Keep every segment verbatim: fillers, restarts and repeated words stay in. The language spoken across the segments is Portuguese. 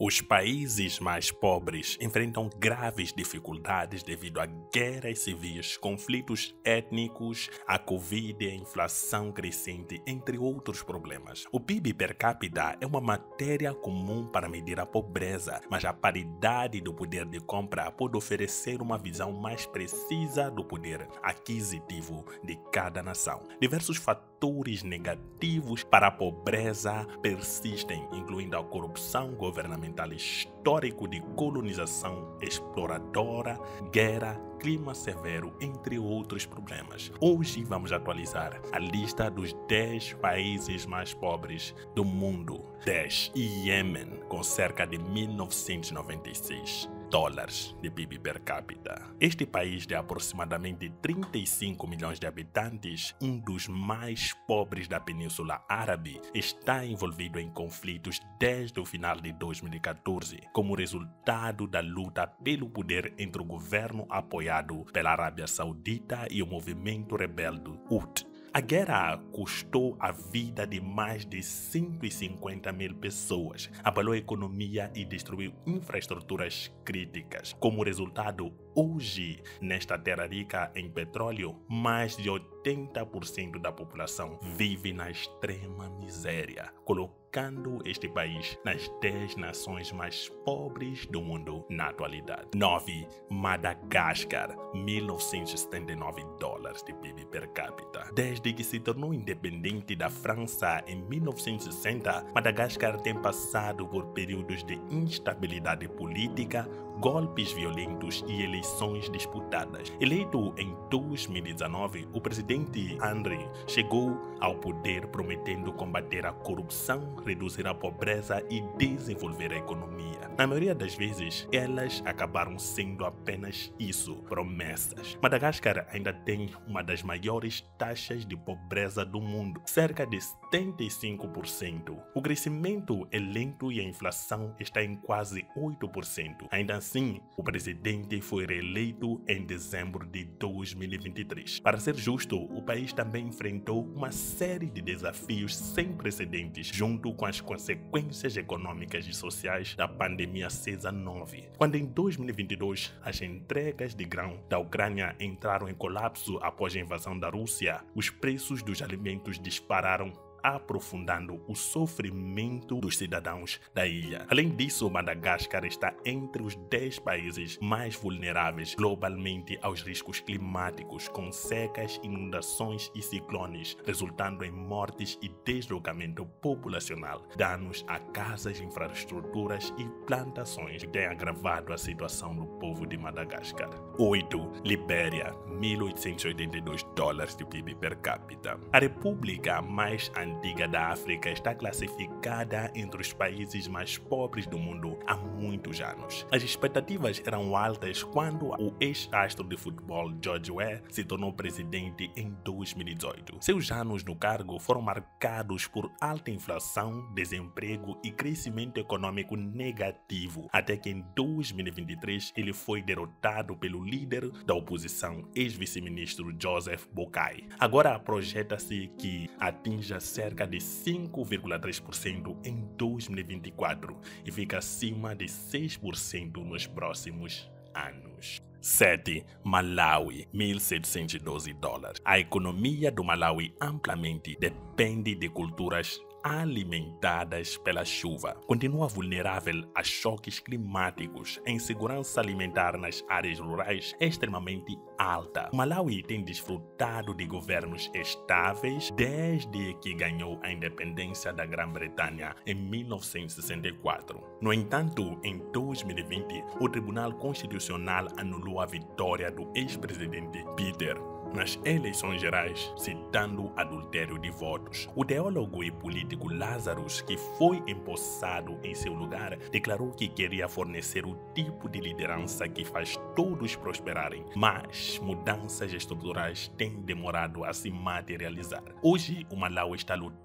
Os países mais pobres enfrentam graves dificuldades devido a guerras civis, conflitos étnicos, a Covid e a inflação crescente, entre outros problemas. O P I B per capita é uma matéria comum para medir a pobreza, mas a paridade do poder de compra pode oferecer uma visão mais precisa do poder aquisitivo de cada nação. Diversos fatores negativos para a pobreza persistem, incluindo a corrupção governamental histórico de colonização exploradora, guerra, clima severo, entre outros problemas. Hoje vamos atualizar a lista dos dez países mais pobres do mundo. dez. Iêmen, com cerca de mil novecentos e noventa e seis dólares de P I B per capita. Este país de aproximadamente trinta e cinco milhões de habitantes, um dos mais pobres da Península Árabe, está envolvido em conflitos desde o final de dois mil e quatorze, como resultado da luta pelo poder entre o governo apoiado pela Arábia Saudita e o movimento rebelde Houthi. A guerra custou a vida de mais de cento e cinquenta mil pessoas, abalou a economia e destruiu infraestruturas críticas. Como resultado, hoje, nesta terra rica em petróleo, mais de oitenta por cento da população vive na extrema miséria, colocando este país nas dez nações mais pobres do mundo na atualidade. nove. Madagascar, mil novecentos e setenta e nove dólares de P I B per capita. Desde que se tornou independente da França em mil novecentos e sessenta, Madagascar tem passado por períodos de instabilidade política, golpes violentos e eleições disputadas. Eleito em dois mil e dezenove, o presidente André chegou ao poder prometendo combater a corrupção, reduzir a pobreza e desenvolver a economia. Na maioria das vezes, elas acabaram sendo apenas isso, promessas. Madagascar ainda tem uma das maiores taxas de pobreza do mundo, cerca de setenta e cinco por cento. O crescimento é lento e a inflação está em quase oito por cento. Ainda assim, o presidente foi reeleito em dezembro de dois mil e vinte e três. Para ser justo, o país também enfrentou uma série de desafios sem precedentes, junto com as consequências econômicas e sociais da pandemia dezenove. Quando em dois mil e vinte e dois as entregas de grão da Ucrânia entraram em colapso após a invasão da Rússia, os preços dos alimentos dispararam, aprofundando o sofrimento dos cidadãos da ilha. Além disso, Madagascar está entre os dez países mais vulneráveis globalmente aos riscos climáticos, com secas, inundações e ciclones, resultando em mortes e deslocamento populacional, danos a casas, infraestruturas e plantações, que têm agravado a situação do povo de Madagascar. oito. Libéria, mil oitocentos e oitenta e dois dólares de P I B per capita. A república mais antiga antiga da África está classificada entre os países mais pobres do mundo há muitos anos. As expectativas eram altas quando o ex-astro de futebol George Weah se tornou presidente em dois mil e dezoito. Seus anos no cargo foram marcados por alta inflação, desemprego e crescimento econômico negativo, até que em dois mil e vinte e três ele foi derrotado pelo líder da oposição, ex-vice-ministro Joseph Boakai. Agora projeta-se que atinja cerca de cinco vírgula três por cento em dois mil e vinte e quatro e fica acima de seis por cento nos próximos anos. sete. Malawi, mil setecentos e doze dólares. A economia do Malawi amplamente depende de culturas alimentadas pela chuva. Continua vulnerável a choques climáticos. A insegurança alimentar nas áreas rurais é extremamente alta. O Malawi tem desfrutado de governos estáveis desde que ganhou a independência da Grã-Bretanha em mil novecentos e sessenta e quatro. No entanto, em dois mil e vinte, o Tribunal Constitucional anulou a vitória do ex-presidente Peter nas eleições gerais, citando adultério de votos. O teólogo e político Lazarus, que foi empossado em seu lugar, declarou que queria fornecer o tipo de liderança que faz todos prosperarem, mas mudanças estruturais têm demorado a se materializar. Hoje, o Malawi está lutando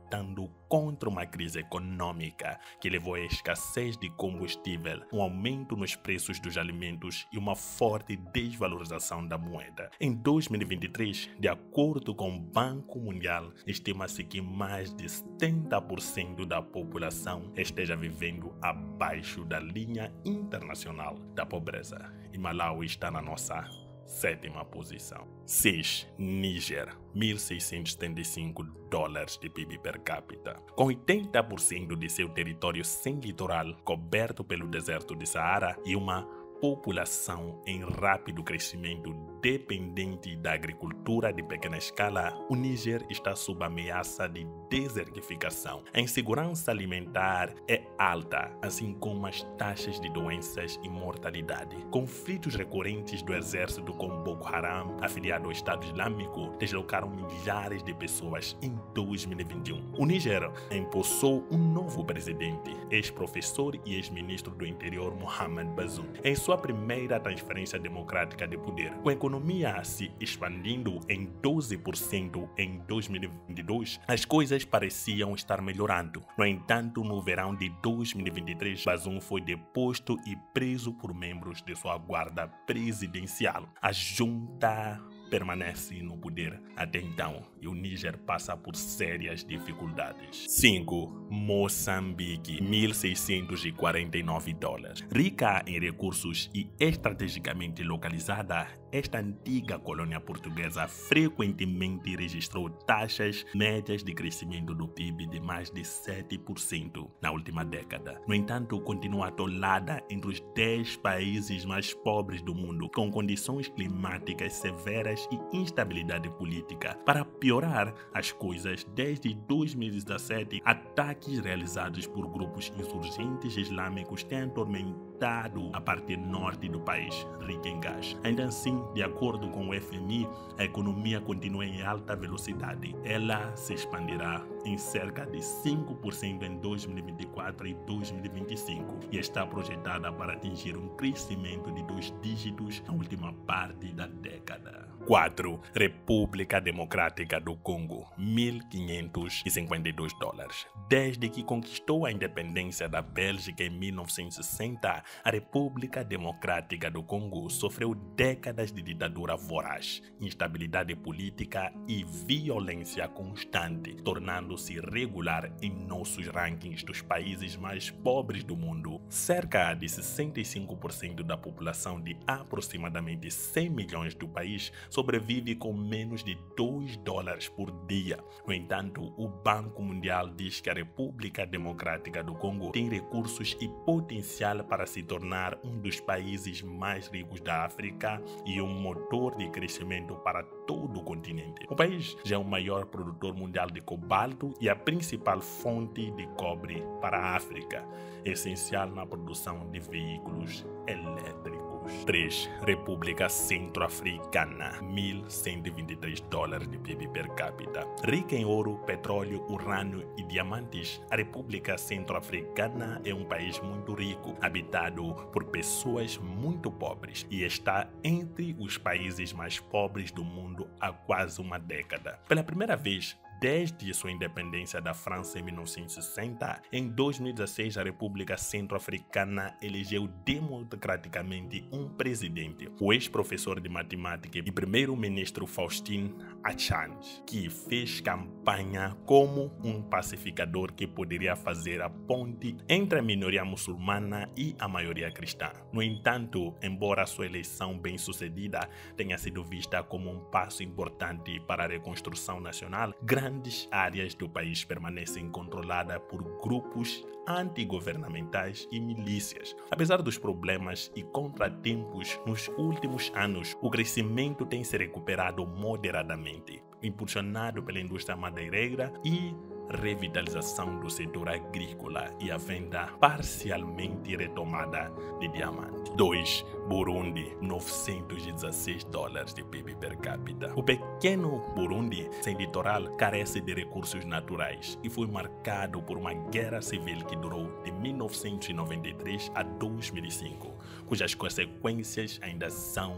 lutando contra uma crise econômica que levou à escassez de combustível, um aumento nos preços dos alimentos e uma forte desvalorização da moeda. Em dois mil e vinte e três, de acordo com o Banco Mundial, estima-se que mais de setenta por cento da população esteja vivendo abaixo da linha internacional da pobreza. E Malawi está na nossa sétima posição. seis. Níger, mil seiscentos e setenta e cinco dólares de P I B per capita. Com oitenta por cento de seu território sem litoral coberto pelo deserto de Saara e uma população em rápido crescimento dependente da agricultura de pequena escala, o Níger está sob ameaça de desertificação. A insegurança alimentar é alta, assim como as taxas de doenças e mortalidade. Conflitos recorrentes do exército com Boko Haram, afiliado ao Estado Islâmico, deslocaram milhares de pessoas em dois mil e vinte e um. O Níger empossou um novo presidente, ex-professor e ex-ministro do Interior Mohamed Bazoum, em sua primeira transferência democrática de poder. Com a economia se expandindo em doze por cento em dois mil e vinte e dois, as coisas pareciam estar melhorando. No entanto, no verão de dois mil e vinte e três, Bazoum foi deposto e preso por membros de sua guarda presidencial. A junta permanece no poder até então e o Níger passa por sérias dificuldades. cinco. Moçambique, mil seiscentos e quarenta e nove dólares. Rica em recursos e estrategicamente localizada, esta antiga colônia portuguesa frequentemente registrou taxas médias de crescimento do P I B de mais de sete por cento na última década. No entanto, continua atolada entre os dez países mais pobres do mundo, com condições climáticas severas e instabilidade política. Para piorar as coisas, desde dois mil e dezessete, ataques realizados por grupos insurgentes islâmicos têm atormentado a parte norte do país, rica em gás. Ainda assim, de acordo com o F M I, a economia continua em alta velocidade. Ela se expandirá em cerca de cinco por cento em dois mil e vinte e quatro e dois mil e vinte e cinco e está projetada para atingir um crescimento de dois dígitos na última parte da década. quatro. República Democrática do Congo, mil quinhentos e cinquenta e dois dólares. Desde que conquistou a independência da Bélgica em mil novecentos e sessenta, a República Democrática do Congo sofreu décadas de ditadura voraz, instabilidade política e violência constante, tornando-se regular em nossos rankings dos países mais pobres do mundo. Cerca de sessenta e cinco por cento da população de aproximadamente cem milhões do país sobrevive com menos de dois dólares por dia. No entanto, o Banco Mundial diz que a República Democrática do Congo tem recursos e potencial para se tornar um dos países mais ricos da África e um motor de crescimento para todo o continente. O país já é o maior produtor mundial de cobalto e a principal fonte de cobre para a África, essencial na produção de veículos elétricos. três. República Centro-Africana, mil cento e vinte e três dólares de P I B per capita. Rica em ouro, petróleo, urânio e diamantes, a República Centro-Africana é um país muito rico, habitado por pessoas muito pobres e está entre os países mais pobres do mundo há quase uma década. Pela primeira vez, desde sua independência da França em mil novecentos e sessenta, em dois mil e dezesseis a República Centro-Africana elegeu democraticamente um presidente, o ex-professor de matemática e primeiro-ministro Faustin Archange, que fez campanha como um pacificador que poderia fazer a ponte entre a minoria muçulmana e a maioria cristã. No entanto, embora sua eleição bem-sucedida tenha sido vista como um passo importante para a reconstrução nacional, grandes áreas do país permanecem controladas por grupos antigovernamentais e milícias. Apesar dos problemas e contratempos nos últimos anos, o crescimento tem se recuperado moderadamente, impulsionado pela indústria madeireira e revitalização do setor agrícola e a venda parcialmente retomada de diamante. dois. Burundi, novecentos e dezesseis dólares de P I B per capita. O pequeno Burundi, sem litoral, carece de recursos naturais e foi marcado por uma guerra civil que durou de mil novecentos e noventa e três a dois mil e cinco, cujas consequências ainda são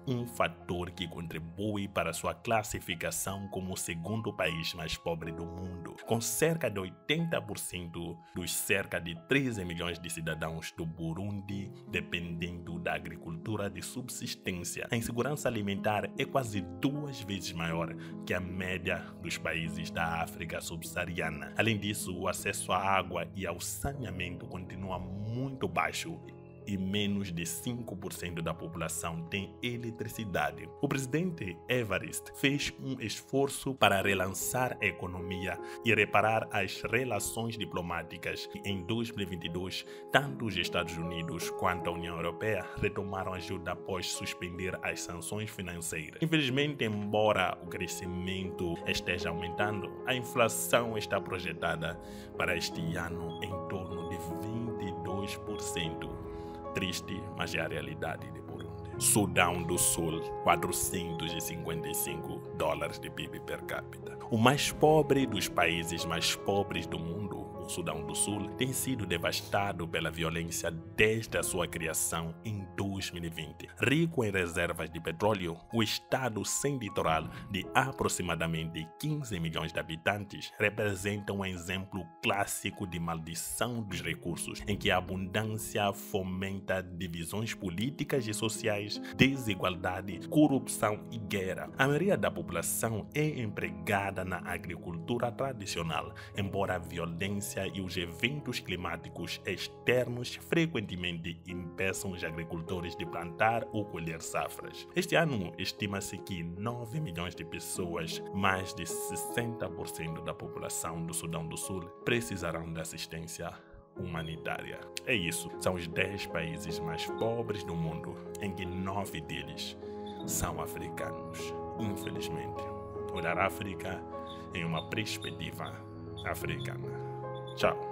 um fator que contribui para sua classificação como o segundo país mais pobre do mundo, com cerca de oitenta por cento dos cerca de treze milhões de cidadãos do Burundi dependendo da agricultura de subsistência. A insegurança alimentar é quase duas vezes maior que a média dos países da África subsaariana. Além disso, o acesso à água e ao saneamento continua muito baixo e menos de cinco por cento da população tem eletricidade. O presidente Evariste fez um esforço para relançar a economia e reparar as relações diplomáticas. Em dois mil e vinte e dois, tanto os Estados Unidos quanto a União Europeia retomaram ajuda após suspender as sanções financeiras. Infelizmente, embora o crescimento esteja aumentando, a inflação está projetada para este ano em torno de vinte e dois por cento. Triste, mas é a realidade de Burundi. Sudão do Sul, quatrocentos e cinquenta e cinco dólares de P I B per capita. O mais pobre dos países mais pobres do mundo, o Sudão do Sul, tem sido devastado pela violência desde a sua criação em dois mil e vinte. Rico em reservas de petróleo, o estado sem litoral de aproximadamente quinze milhões de habitantes representa um exemplo clássico de maldição dos recursos, em que a abundância fomenta divisões políticas e sociais, desigualdade, corrupção e guerra. A maioria da população é empregada na agricultura tradicional, embora a violência e os eventos climáticos externos frequentemente impeçam os agricultores de plantar ou colher safras. Este ano, estima-se que nove milhões de pessoas, mais de sessenta por cento da população do Sudão do Sul, precisarão de assistência humanitária. É isso, são os dez países mais pobres do mundo, em que nove deles são africanos. Infelizmente, olhar a África em uma perspectiva africana. Tchau.